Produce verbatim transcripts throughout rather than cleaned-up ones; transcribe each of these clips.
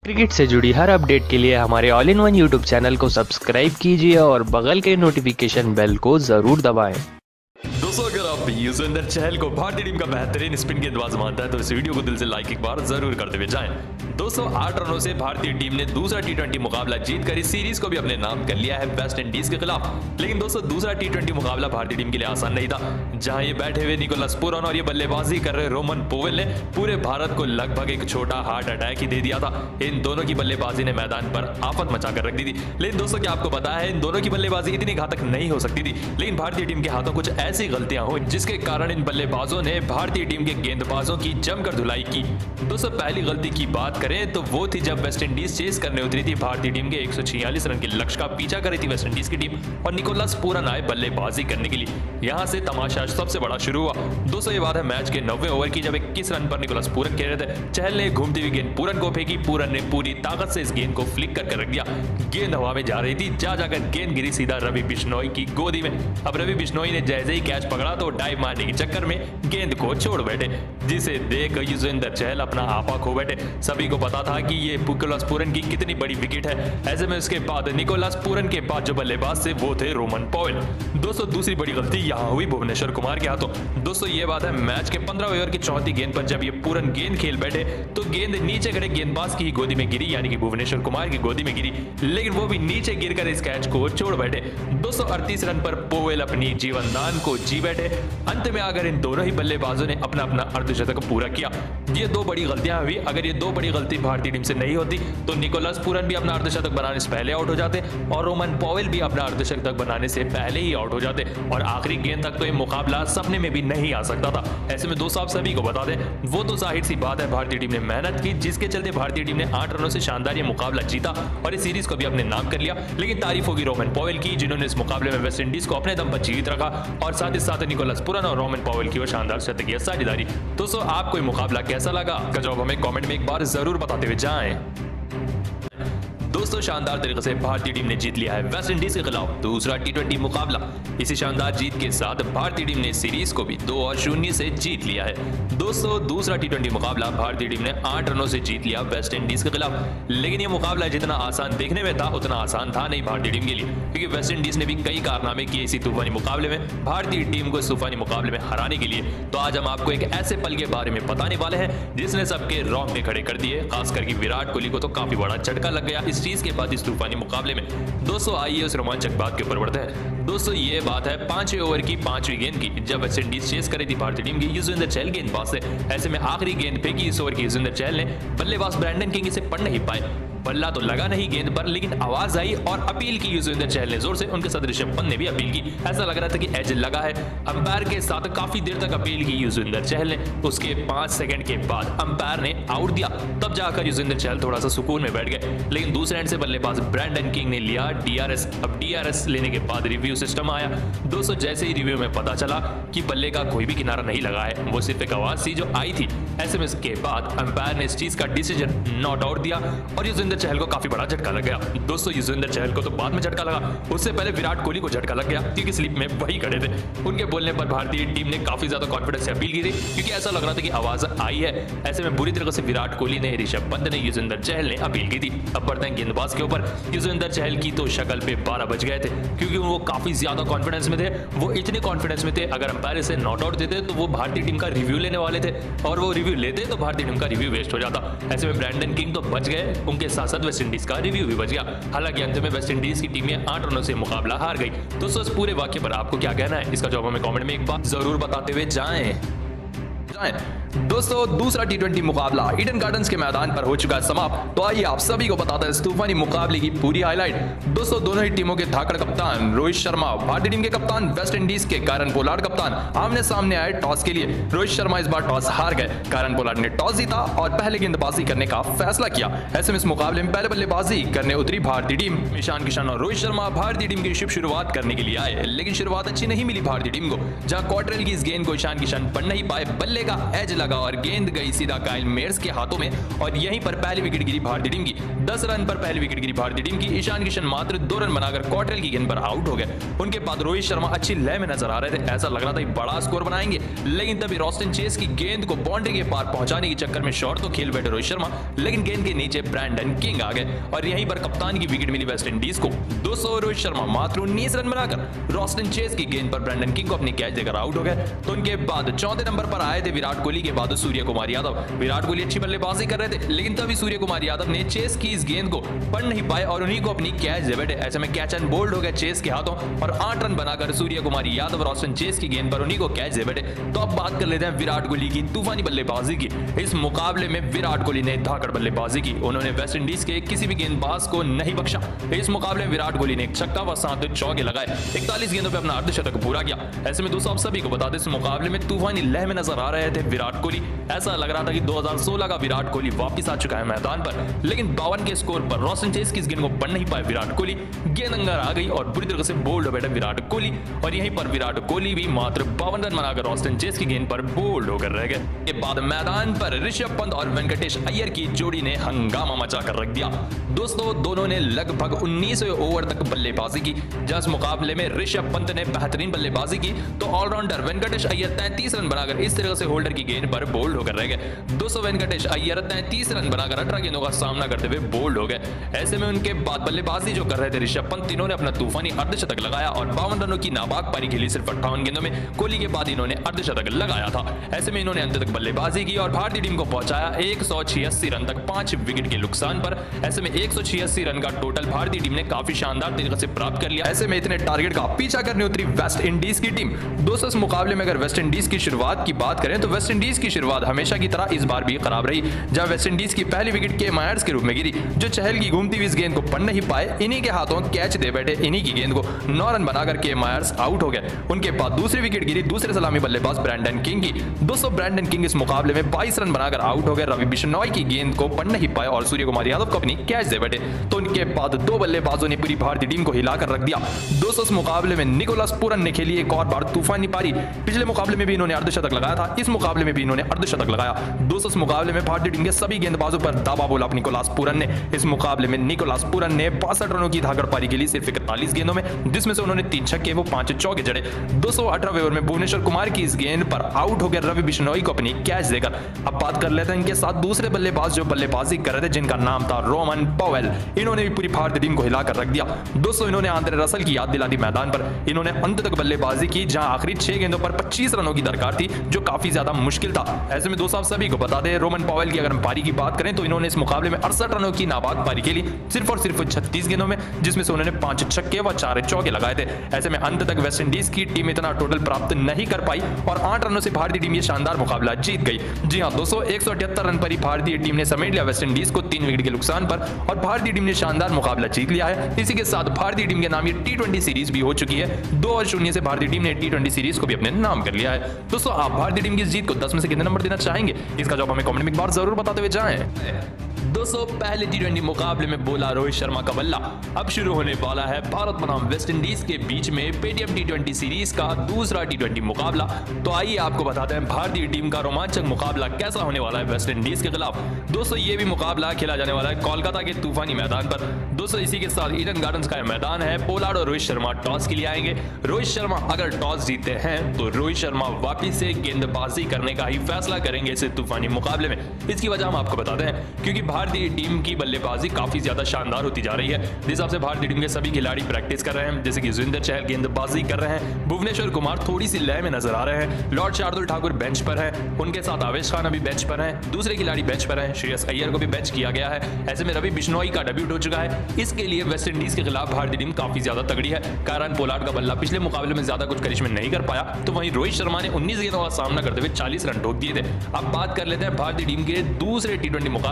Cricket से जुड़ी हर update के लिए हमारे all in one YouTube channel को सब्सक्राइब कीजिए और बगल के नोटिफिकेशन बेल को जरूर दबाएं। दोस्तों, अगर आप युजवेंद्र चहल को भारतीय टीम का बेहतरीन स्पिन गेंदबाज मानता है तो इस वीडियो को दिल से लाइक एक बार जरूर करते हुए जाएं। दोस्तों, आठ रनों से भारतीय टीम ने दूसरा टी ट्वेंटी मुकाबला जीतकर इस सीरीज को भी अपने नाम कर लिया है वेस्ट इंडीज के खिलाफ। लेकिन दोस्तों, दूसरा टी ट्वेंटी मुकाबला भारतीय टीम के लिए आसान नहीं था। जहां ये बैठे हुए निकोलस पूरन और ये बल्लेबाजी कर रहे रोमन पोवेल ने पूरे भारत को लगभग एक छोटा हार्ट अटैक ही दे दिया था। इन दोनों की बल्लेबाजी ने मैदान पर आफत मचा कर रख दी थी। लेकिन दोस्तों, क्या आपको पता है इन दोनों की बल्लेबाजी इतनी घातक नहीं हो सकती थी, लेकिन भारतीय टीम के हाथों कुछ ऐसी गलतियां हुई जिसके कारण इन बल्लेबाजों ने भारतीय टीम के गेंदबाजों की जमकर धुलाई की। दोस्तों, पहली गलती की बात करें तो वो थी जब वेस्ट इंडीज चेस करने उतरी थी भारतीय टीम के एक सौ छियालीस रन के लक्ष्य का पीछा कर रही थी वेस्ट इंडीज की टीम और निकोलस पूरन आए बल्लेबाजी करने के लिए। यहां से तमाशा सबसे बड़ा शुरू हुआ। दोस्तों, ये बात है मैच के नब्बे ओवर की, जब इक्कीस रन पर निकोलस पूरन खेल रहे थे। चहल ने घूमती हुई गेंद पूरन को फेंकी। पूरन ने पूरी ताकत से इस गेंद को फ्लिक कर रख दिया। गेंद हवा में जा रही थी, जा जाकर गेंद गिरी सीधा रवि बिश्नोई की गोदी में। अब रवि बिश्नोई ने जैसे ही कैच पकड़ा तो डाइव मारने के चक्कर में गेंद को छोड़ बैठे, जिसे देख युजवेंद्र चहल अपना आपा खो बैठे। सभी को पता था कि ये निकोलस पूरन की कितनी बड़ी विकेट है। ऐसे में उसके बाद निकोलस पूरन के बाद जो बल्लेबाज थे वो थे रोमन पोवेल। दोस्तों, दूसरी बड़ी गलती यहां हुई भुवनेश्वर कुमार के हाथों। दोस्तों, ये बात है मैच के पंद्रह ओवर की चौथी गेंद पर जब ये पूरन गेंद खेल बैठे तो गेंद नीचे खड़े गेंदबाज की गोदी में गिरी, यानी कि भुवनेश्वर कुमार की गोदी में गिरी, लेकिन वो भी नीचे गिरकर इस कैच को छोड़ बैठे। दोस्तों, अड़तीस रन पर पोवेल अपनी जीवन दान को जी बैठे। अंत में आकर इन दोनों ही बल्लेबाजों ने अपना अपना अर्धशतक पूरा किया। ये दो बड़ी गलतियां हुई। अगर ये दो बड़ी गलती भारतीय टीम से नहीं होती तो निकोलस पूरन भी अपना अर्धशतक बनाने से पहले आउट हो जाते और रोमन पोवेल भी अपना अर्धशतक बनाने से पहले ही आउट हो जाते और आखिरी गेंद तक तो ये मुकाबला सपने में भी नहीं आ सकता था। ऐसे में दोस्तों, आप सभी को बता दें, वो तो जाहिर सी बात है भारतीय टीम ने मेहनत की, जिसके चलते भारतीय टीम ने आठ रनों से शानदार ये मुकाबला जीता और इस सीरीज को भी अपने नाम कर लिया। लेकिन तारीफ होगी रोमन पोवेल की, जिन्होंने इस मुकाबले में वेस्ट इंडीज को अपने दम पर जीत रखा और साथ ही साथ निकोलस पूरन और रोमन पोवेल की वो शानदार शतकीय साझेदारी। दोस्तों, आपको ये मुकाबला कैसा लगा का जवाब हमें कमेंट में एक बार जरूर बताते हुए जाएं। दोस्तों, शानदार तरीके से भारतीय टीम ने जीत लिया है वेस्ट इंडीज के खिलाफ दूसरा टी ट्वेंटी मुकाबला। इसी शानदार जीत के साथ भारतीय टीम ने सीरीज को भी दो और शून्य से जीत लिया है। दोस्तों, दूसरा टी ट्वेंटी मुकाबला भारतीय टीम ने आठ रनों से जीत लिया वेस्ट इंडीज के खिलाफ। लेकिन यह मुकाबला जितना आसान देखने में था उतना आसान था नहीं भारतीय टीम के लिए, क्योंकि वेस्ट इंडीज ने भी कई कारनामे किए इसी तूफानी मुकाबले में भारतीय टीम को इस तूफानी मुकाबले में हराने के लिए। तो आज हम आपको एक ऐसे पल के बारे में बताने वाले हैं जिसने सबके रोंगटे खड़े कर दिए, खासकर कि विराट कोहली को तो काफी बड़ा झटका लग गया इस चीज के बाद इस तूफानी मुकाबले में। दोस्तों, आइए उस रोमांचक बात के ऊपर बढ़ते हैं। दोस्तों, ये बात है पांचवें ओवर की पांचवी गेंद की, जब वेस्ट इंडीज चेस कर रही थी भारतीय टीम की युजवेंद्र चहल गेंदबाज से। ऐसे में आखिरी गेंद फेंकी इस ओवर की युजवेंद्र चहल ने। बल्लेबाज ब्रैंडन किंग इसे पढ़ नहीं पाए। बल्ला तो लगा नहीं गेंद पर, लेकिन आवाज आई और अपील की युजवेंद्र चहल ने जोर से। उनके साथ ऋषभ पंत ने भी अपील की। ऐसा लग रहा था कि एज लगा है। अंपायर के साथ काफी देर तक अपील की युजवेंद्र चहल ने। उसके पांच सेकंड के बाद अंपायर ने आउट दिया, तब जाकर युजवेंद्र चहल थोड़ा सा सुकून में बैठ गए। लेकिन दूसरे एंड से बल्लेबाज ब्रैंडन किंग ने लिया डीआरएस। अब डीआरएस लेने के बाद रिव्यू सिस्टम आया। दोस्तों, जैसे ही रिव्यू में पता चला कि बल्ले का कोई भी किनारा नहीं लगा है, वो सिर्फ एक आवाज थी जो आई थी। ऐसे में इसके बाद अंपायर ने इस चीज का डिसीजन नॉट आउट दिया और युजवेंद्र चहल को काफी बड़ा झटका लग गया। दोस्तों, युजवेंद्र चहल को तो बाद में झटका लगा, उससे पहले विराट कोहली को झटका लग गया, क्योंकि स्लिप में वही खड़े थे। उनके बोलने पर भारतीय टीम ने काफी ज्यादा कॉन्फिडेंस से अपील की थी, क्योंकि ऐसा लग रहा था कि आवाज आई है। ऐसे में बुरी तरह से विराट कोहली ने, ऋषभ पंत ने, युजवेंद्र चहल ने अपील की थी। अब बढ़ते हैं गेंदबाज के ऊपर। युजवेंद्र चहल की तो शक्ल पे बारह बज गए थे, क्योंकि वो काफी ज्यादा कॉन्फिडेंस में थे। वो इतने कॉन्फिडेंस में थे, अगर अंपायर से नॉट आउट देते तो वो भारतीय टीम का रिव्यू लेने वाले थे और वो रिव्यू लेते तो भारतीय टीम का रिव्यू वेस्ट हो जाता। ऐसे में ब्रैंडन किंग तो बच गए, उनके साथ साथ वेस्ट इंडीज का रिव्यू भी बच गया। हालांकि अंत में वेस्ट इंडीज की टीम ने आठ रनों से मुकाबला हार गई। दोस्तों, इस पूरे वाक्य पर आपको क्या कहना है, इसका जवाब हमें कमेंट में एक बार जरूर बताते हुए जाएं। दोस्तों, दूसरा टी ट्वेंटी मुकाबला ईडन गार्डन्स के मैदान पर हो चुका है समाप्त। तो आइए आप सभी को बताते हैं इस तूफानी मुकाबले की पूरी हाईलाइट। दोस्तों, दोनों ही टीमों के धाकड़ कप्तान रोहित शर्मा, भारतीय टीम के कप्तान वेस्ट इंडीज के कारण पोलार्ड कप्तान, आमने सामने आए टॉस के लिए। रोहित शर्मा इस बार टॉस हार गए, कारण पोलार्ड ने टॉस जीता और पहले गेंदबाजी करने का फैसला किया। ऐसे में इस मुकाबले में पहले बल्लेबाजी करने उतरी भारतीय टीम। ईशान किशन और रोहित शर्मा भारतीय टीम की शुभ शुरुआत करने के लिए आए, लेकिन शुरुआत अच्छी नहीं मिली भारतीय टीम को। जहां क्वार्टरल की इस गेंद को ईशान किशन पढ़ नहीं पाए, बल्ले बल्ले का एज लगा और गेंद गई सीधा काइल मेयर्स के हाथों में और यहीं पर पहली विकेट गिरी भारतीय टीम की। दस रन पर पहली विकेट गिरी भारतीय टीम की। ईशान किशन मात्र दो रन बनाकर कॉटरेल की गेंद पर आउट हो गए। उनके बाद रोहित शर्मा अच्छी लय में नजर आ रहे थे, ऐसा लग रहा था बड़ा स्कोर बनाएंगे, लेकिन तभी रॉस्टन चेस की गेंद को बाउंड्री के पार पहुंचाने के चक्कर में शॉट तो खेल बैठे रोहित शर्मा, लेकिन गेंद के नीचे ब्रैंडन किंग आ गए और यहीं पर कप्तान की विकेट मिली वेस्ट इंडीज को। दोस्तों रोहित शर्मा मात्र उन्नीस रन बनाकर रॉस्टन चेस की गेंद पर ब्रैंडन किंग को अपनी कैच देकर आउट हो गए। तो उनके बाद चौथे नंबर पर आए थे विराट कोहली के बाद सूर्य कुमार यादव। विराट कोहली अच्छी बल्लेबाजी कर रहे थे, लेकिन तभी सूर्य कुमार यादव ने चेस की इस गेंद को पढ़ नहीं पाए और उन्हीं को अपनी कैच दे बैठे। ऐसे में कैच एंड बोल्ड हो गए चेस के हाथों और आठ रन बनाकर Suryakumar Yadav Roston Chase की गेंद पर उन्हीं को कैच दे बैठे। तो अब बात कर लेते हैं विराट कोहली की तूफानी बल्लेबाजी की। इस मुकाबले में विराट कोहली ने धाकड़ बल्लेबाजी की। उन्होंने वेस्ट इंडीज के किसी भी गेंदबाज को नहीं बख्शा। इस मुकाबले में विराट कोहली ने एक छक्का व सात चौके लगाए, इकतालीस गेंदों पर अपना अर्धशतक पूरा किया। ऐसे में दोस्तों आप सभी को बता दें इस मुकाबले में तूफानी लय में नजर आ रहे थे विराट कोहली। ऐसा लग रहा था कि दो हज़ार सोलह का विराट कोहली वापस आ चुका है मैदान पर, लेकिन बावन के स्कोर पर रॉस्टन चेस की इस गेंद को पढ़ नहीं पाए विराट कोहली। गेंद अंदर आ गई और बुरी तरह से बोल्ड हो बैठे विराट कोहली और यहीं पर विराट कोहली भी मात्र बावन रन बनाकर रॉस्टन चेस की गेंद पर बोल्ड होकर रह गए। के बाद मैदान पर ऋषभ पंत और वेंकटेश अय्यर की जोड़ी ने हंगामा मचाकर रख दिया। दोस्तों दोनों ने लगभग उन्नीस ओवर तक बल्लेबाजी की। जिस मुकाबले में ऋषभ पंत ने बेहतरीन बल्लेबाजी की तो ऑलराउंडर वेंकटेश अय्यर तैंतीस रन बनाकर इस तरह से होल्डर की गेंद पर बोल्ड होकर रह गए। दोस्तों वेंकटेश अय्यर तैंतीस रन बनाकर अठारह गेंदों का सामना करते हुए बोल्ड हो गए। ऐसे में उनके बाद बल्लेबाजी जो कर रहे थे ऋषभ पंत, इन्होंने अपना तूफानी अर्धशतक लगाया और बावन रनों की नाबाद पारी खेली सिर्फ अट्ठावन गेंदों में। कोहली के बाद इन्होंने अर्धशतक लगाया था। ऐसे में इन्होंने अंत तक बल्लेबाजी की और भारतीय टीम को पहुंचाया एक सौ छियासी रन तक पांच विकेट के नुकसान पर। ऐसे में एक सौ छियासी रन का टोटल भारतीय टीम ने काफी शानदार तरीके से प्राप्त कर लिया। ऐसे में इतने टारगेट का पीछा करने उतरी वेस्ट इंडीज की टीम। दोस्तों इस मुकाबले में अगर वेस्ट इंडीज की शुरुआत की बात करें तो वेस्ट इंडीज की शुरुआत हमेशा की तरह इस बार भी खराब रही, जहां वेस्ट इंडीज की पहली विकेट के मायर्स के रूप में गिरी, जो चहल की घूमती हुई इस गेंद को पढ़ नहीं पाए। इन्हीं के हाथों कैच दे बैठे, इन्हीं की गेंद को नौ रन बनाकर के मायर्स आउट हो गए। उनके बाद दूसरी विकेट गिरी दूसरे सलामी बल्लेबाज ब्रैंडन किंग की। दोस्तों ब्रैंडन किंग इस मुकाबले में बाईस रन बनाकर आउट हो गए। रवि बिश्नोई की गेंद को पढ़ नहीं पाए और सूर्य कुमार यादव को अपनी कैच दे बैठे। तो उनके बाद दो बल्लेबाजों ने पूरी भारतीय टीम को हिलाकर रख दिया। दोस्तों इस मुकाबले में निकोलस पूरन ने खेली एक और बार तूफानी पारी। पिछले मुकाबले में भी इन्होंने अर्धशतक लगाया था, इस मुकाबले में भी इन्होंने अर्धशतक लगाया। दोस्तों इस मुकाबले में भारतीय टीम के सभी गेंदबाजों पर दावा बोला निकोलस पूरन ने। इस मुकाबले में निकोलस पूरन ने बासठ रनों की धाकड़ पारी खेली सिर्फ इकतालीस गेंदों में, जिसमें से उन्होंने तीन छक्के वो पांच चौके जड़े। दो सौ अठारह ओवर में भुवनेश्वर कुमार की इस गेंद पर आउट हो गए रवि बिश्नोई को अपनी कैच देकर। अब बात कर लेते हैं इनके साथ दूसरे बल्लेबाज जो बल्लेबाजी कर रहे थे, जिनका नाम था रोमन पॉवेल। इन्होंने भी पूरी भारतीय टीम को हिलाकर रख दिया। दोस्तों इन्होंने आंद्रे रसल की याद दिला दी मैदान पर। इन्होंने अंत तक बल्लेबाजी की, जहां आखिरी छह गेंदों पर पच्चीस रनों की दरकार थी, जो काफी ज्यादा मुश्किल था। ऐसे में दोस्तों आप सभी को बता दें रोमन पॉवेल की अगर हम पारी की बात करें तो इन्होंने इस मुकाबले में अड़सठ रनों की नाबाद पारी खेली सिर्फ और सिर्फ छत्तीस गेंदों में, जिसमें से उन्होंने पांच छक्के व चार चौके लगाए थे। ऐसे में अंत तक वेस्ट इंडीज की टीम इतना टोटल प्राप्त नहीं कर पाई और आठ रनों से भारतीय टीम ये शानदार मुकाबला जीत गई। जी हां दोस्तों एक सौ अठहत्तर रन पर ही भारतीय टीम ने समेट लिया वेस्ट इंडीज को तीन विकेट के नुकसान पर और भारतीय टीम ने शानदार मुकाबला जीत लिया है। इसी के साथ भारतीय टीम के नाम ये टी ट्वेंटी सीरीज भी हो चुकी है। दो और शून्य से भारतीय टीम ने टी ट्वेंटी सीरीज को भी अपने नाम कर लिया है। दोस्तों आप भारतीय टीम की जीत को दस में से कितने नंबर देना चाहेंगे, इसका जवाब हमें कमेंट में एक बार जरूर बताते हुए जाएं। दोस्तों पहले टी ट्वेंटी मुकाबले में बोला रोहित शर्मा का बल्ला। अब शुरू होने वाला है भारत बनाम वेस्ट इंडीज के बीच में पेटीएम टी ट्वेंटी सीरीज का दूसरा टी ट्वेंटी मुकाबला। तो आइए आपको बताते हैं भारतीय टीम का रोमांचक मुकाबला कैसा होने वाला है वेस्ट इंडीज के खिलाफ। दोस्तों ये भी मुकाबला खेला जाने वाला है कोलकाता के तूफानी मैदान पर। दोस्तों इसी के साथ ईडन गार्डन्स का मैदान है। पोलार्ड और रोहित शर्मा टॉस के लिए आएंगे। रोहित शर्मा अगर टॉस जीतते हैं तो रोहित शर्मा वापिस से गेंदबाजी करने का ही फैसला करेंगे इस तूफानी मुकाबले में। इसकी वजह हम आपको बताते हैं क्योंकि भारतीय टीम की बल्लेबाजी काफी ज्यादा शानदार होती जा रही है। जिस हिसाब से भारतीय टीम के सभी खिलाड़ी प्रैक्टिस कर रहे हैं, जैसे कि जोगिंदर चहल गेंदबाजी कर रहे हैं, भुवनेश्वर कुमार थोड़ी सी लय में नजर आ रहे हैं, लॉर्ड शार्दुल ठाकुर बेंच पर है, उनके साथ आवेश खान अभी बेंच पर है, दूसरे खिलाड़ी बेंच पर है, श्रेयस अय्यर को भी बेंच किया गया है। ऐसे में रवि बिश्नोई का डेब्यूट हो चुका है। इसके लिए वेस्ट इंडीज के खिलाफ भारतीय टीम काफी ज्यादा तगड़ी है। कारण पोलार्ड का बल्ला पिछले मुकाबले में ज्यादा कुछ करिश्मे नहीं कर पाया, तो वहीं रोहित शर्मा ने उन्नीस गेंदों का सामना करते हुए चालीस रन ठोक दिए थे। अब बात कर लेते हैं भारतीय टीम के दूसरे टी ट्वेंटी मुकाबले की और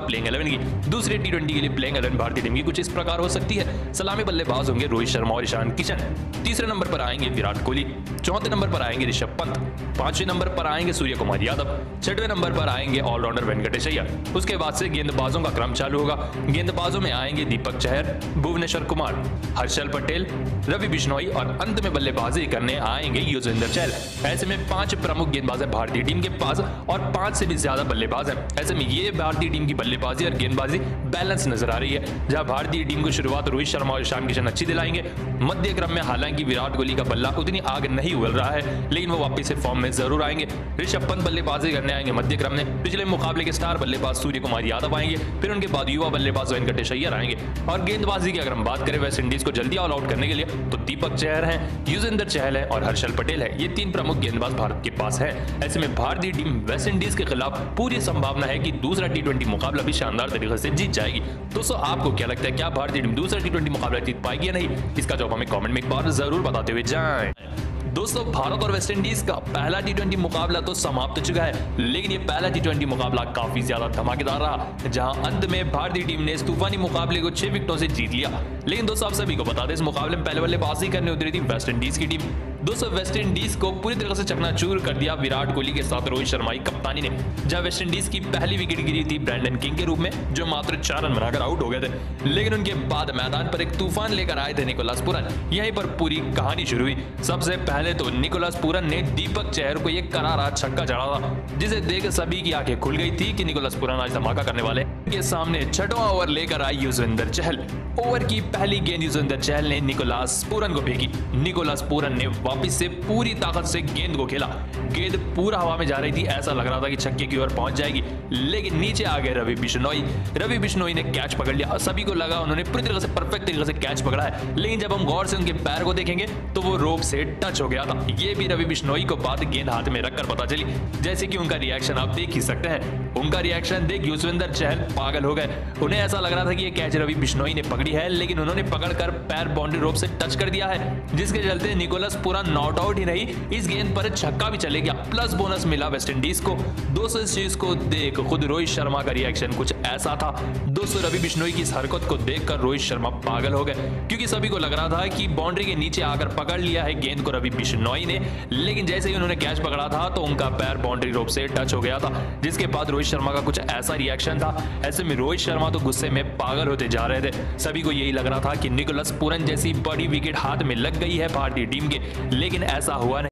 प्लेइंग इलेवन की। दूसरे टी ट्वेंटी के लिए प्लेइंग इलेवन भारतीय टीम की कुछ इस प्रकार हो सकती है। सलामी बल्लेबाज होंगे रोहित शर्मा और ईशान किशन। तीसरे नंबर पर आएंगे विराट कोहली। चौथे नंबर पर आएंगे ऋषभ पंत। पांचवें नंबर पर आएंगे सूर्य कुमार यादव। छठवें नंबर पर आएंगे ऑलराउंडर वेंकटेश अय्यर। उसके बाद से गेंदबाजों का क्रम चालू होगा। गेंदबाजों में आएंगे दीपक चहर, भुवनेश्वर कुमार, हर्षल पटेल, रवि बिश्नोई और अंत में बल्लेबाजी करने आएंगे युजवेंद्र चहल। ऐसे में पांच प्रमुख गेंदबाज हैं भारतीय टीम के पास और पांच से भी ज्यादा बल्लेबाज हैं। ऐसे में ये भारतीय टीम की बल्लेबाजी और गेंदबाजी बैलेंस नजर आ रही है, जहां भारतीय टीम को शुरुआत रोहित शर्मा और ईशान किशन अच्छी दिलाएंगे। मध्य क्रम में हालांकि विराट कोहली का बल्ला उतनी आग नहीं उगल रहा है, लेकिन वो वापस से फॉर्म में जरूर आएंगे। ऋषभ पंत बल्लेबाजी करने आएंगे मध्य क्रम में। पिछले मुकाबले के स्टार बल्लेबाज सूर्य कुमार यादव आएंगे, फिर उनके बाद युवा बल्लेबाज वेंकटेश अय्यर आएंगे। और गेंदबाजी की अगर हम बात करें वेस्ट इंडीज को जल्दी ऑल आउट करने के लिए, तो दीपक चहर हैं, युजवेंद्र चहल है और हर्षल पटेल है। ये तीन प्रमुख गेंदबाज भारत के पास है। ऐसे में भारतीय टीम वेस्ट इंडीज के खिलाफ पूरी संभावना है कि दूसरा टी ट्वेंटी मुकाबला भी शानदार तरीके से जीत जाएगी। दोस्तों आपको क्या लगता है, क्या भारतीय टीम दूसरा टी ट्वेंटी मुकाबला जीत पाएगी या नहीं? इसका जवाब हमें कमेंट में एक बार जरूर बताते हुए जाएं। दोस्तों भारत और वेस्ट इंडीज का पहला टी ट्वेंटी मुकाबला तो समाप्त हो चुका है, लेकिन ये पहला टी ट्वेंटी मुकाबला काफी ज्यादा धमाकेदार रहा, जहां अंत में भारतीय टीम ने इस तूफानी मुकाबले को छह विकेटों से जीत लिया। लेकिन दोस्तों आप सभी को बता दें, इस मुकाबले में पहले बल्लेबाजी करने उतरी थी वेस्ट इंडीज की टीम। दोस्तों वेस्ट इंडीज को पूरी तरह से चकनाचूर कर दिया विराट कोहली के साथ रोहित शर्मा की कप्तानी ने, जहां वेस्ट इंडीज की पहली विकेट गिरी थी ब्रैंडन किंग के रूप में, जो मात्र चार रन बनाकर आउट हो गए थे। लेकिन उनके बाद मैदान पर एक तूफान लेकर आए थे निकोलस पूरन। यहीं पर पूरी कहानी शुरू हुई। सबसे पहले तो निकोलस पूरन ने दीपक चहर को एक करारा छक्का जड़ा था, जिसे देख सभी की आंखें खुल गई थी कि निकोलस पूरन आज धमाका करने वाले। के सामने छठवां ओवर लेकर आई युजवेंद्र चहल। ओवर की पहली गेंद युजवेंद्र चहल ने निकोलस पूरन को फेंकी। निकोलस पूरन ने वापस से पूरी ताकत से गेंद को खेला। गेंद पूरा हवा में जा रही थी, ऐसा लग रहा था कि छक्के की ओर पहुंच जाएगी, लेकिन नीचे आ गए रवि बिश्नोई। रवि बिश्नोई ने कैच पकड़ लिया। सभी को लगा उन्होंने पूरी तरह से परफेक्ट तरीके से कैच पकड़ा है, लेकिन जब हम गौर से उनके पैर को देखेंगे तो वो रोप से टच हो गया था। ये भी रवि बिश्नोई को बात गेंद हाथ में रखकर पता चली, जैसे कि उनका रिएक्शन आप देख ही सकते हैं। उनका रिएक्शन देख युजवेंद्र चहल पागल हो गए। उन्हें ऐसा लग रहा था कि ये कैच रवि बिश्नोई ने पकड़ी है, लेकिन उन्होंने पकड़कर पैर बाउंड्री रोप से टच कर दिया है, जिसके चलते निकोलस पूरन नॉट आउट ही नहीं, इस गेंद पर छक्का भी चले गया। प्लस बोनस मिला वेस्ट इंडीज को। दोस्तों इस चीज को देख खुद रोहित शर्मा का रिएक्शन कुछ ऐसा था। दोस्तों रवि बिश्नोई की इस हरकत को देखकर रोहित शर्मा पागल हो गए, क्योंकि सभी को लग रहा था कि बाउंड्री के नीचे आकर पकड़ लिया है गेंद को रवि बिश्नोई ने, लेकिन जैसे ही उन्होंने कैच पकड़ा था तो उनका पैर बाउंड्री रोप से टच हो गया था, जिसके बाद रोहित शर्मा का कुछ ऐसा रिएक्शन था। ऐसे में रोहित शर्मा तो गुस्से में पागल होते जा रहे थे। सभी को यही लग रहा था कि निकोलस पूरन जैसी बड़ी विकेट हाथ में लग गई है भारतीय टीम के, लेकिन ऐसा हुआ नहीं।